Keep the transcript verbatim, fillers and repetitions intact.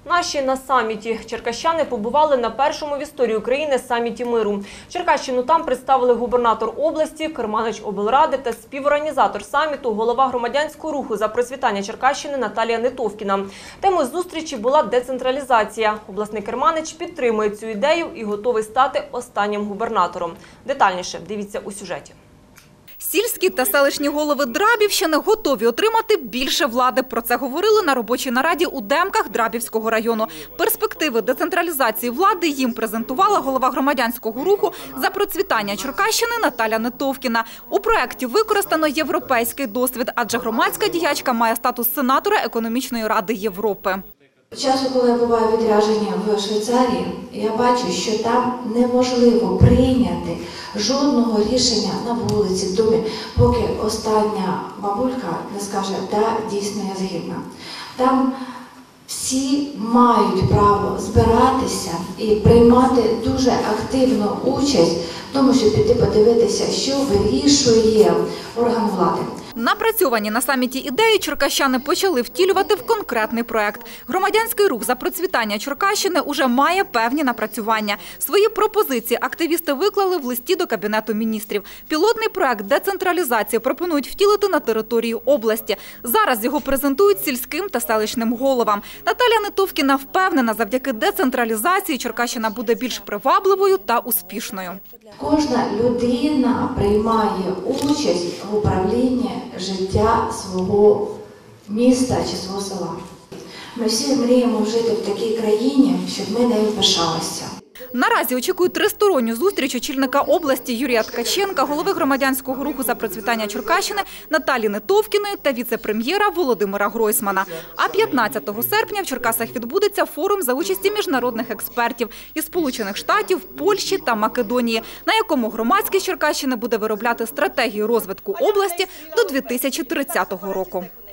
Наші на саміті. Черкащани побували на першому в історії України саміті миру. Черкащину там представили губернатор області, керманич облради та співорганізатор саміту, голова громадянського руху за процвітання Черкащини Наталія Нетовкіна. Темою зустрічі була децентралізація. Обласний керманич підтримує цю ідею і готовий стати останнім губернатором. Детальніше дивіться у сюжеті. Сільські та селищні голови Драбівщини готові отримати більше влади. Про це говорили на робочій нараді у Демках Драбівського району. Перспективи децентралізації влади їм презентувала голова громадянського руху за процвітання Черкащини Наталя Нетовкіна. У проєкті використано європейський досвід, адже громадська діячка має статус сенатора Економічної ради Європи. Часу, коли я буваю відрядження в Швейцарії, я бачу, що там неможливо прийняти жодного рішення на вулиці, в домі, поки остання бабулька не скаже, да, дійсно я згідна. Там всі мають право збиратися і приймати дуже активну участь в тому, щоб піти подивитися, що вирішує орган влади. Напрацьовані на саміті ідеї черкащани почали втілювати в конкретний проект. Громадянський рух за процвітання Черкащини уже має певні напрацювання. Свої пропозиції активісти виклали в листі до Кабінету міністрів. Пілотний проект децентралізації пропонують втілити на території області. Зараз його презентують сільським та селищним головам. Наталя Нетовкіна впевнена, завдяки децентралізації Черкащина буде більш привабливою та успішною. Кожна людина приймає участь в управлінні життя свого міста чи свого села. Ми всі мріємо жити в такій країні, щоб ми нею пишалися. Наразі очікують тристоронню зустріч очільника області Юрія Ткаченка, голови громадянського руху за процвітання Черкащини Наталі Нетовкіної та віце-прем'єра Володимира Гройсмана. А п'ятнадцятого серпня в Черкасах відбудеться форум за участі міжнародних експертів із Сполучених Штатів, Польщі та Македонії, на якому громадськість Черкащини буде виробляти стратегію розвитку області до дві тисячі тридцятого року.